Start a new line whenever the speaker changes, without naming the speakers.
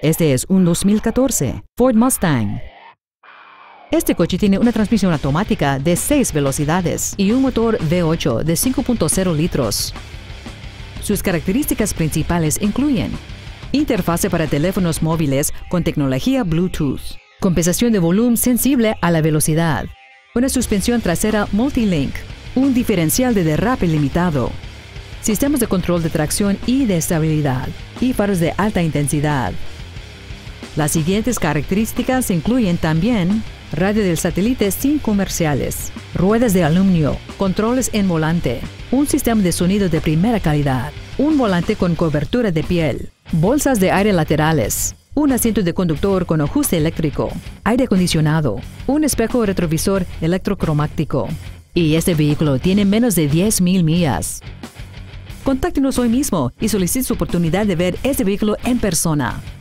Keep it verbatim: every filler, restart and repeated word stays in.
Este es un dos mil catorce Ford Mustang. Este coche tiene una transmisión automática de seis velocidades y un motor V ocho de cinco punto cero litros. Sus características principales incluyen interfase para teléfonos móviles con tecnología Bluetooth, compensación de volumen sensible a la velocidad, una suspensión trasera Multilink, un diferencial de derrape limitado, sistemas de control de tracción y de estabilidad, y faros de alta intensidad. Las siguientes características incluyen también radio del satélite sin comerciales, ruedas de aluminio, controles en volante, un sistema de sonido de primera calidad, un volante con cobertura de piel, bolsas de aire laterales, un asiento de conductor con ajuste eléctrico, aire acondicionado, un espejo retrovisor electrocromático. Y este vehículo tiene menos de diez mil millas. Contáctenos hoy mismo y solicite su oportunidad de ver este vehículo en persona.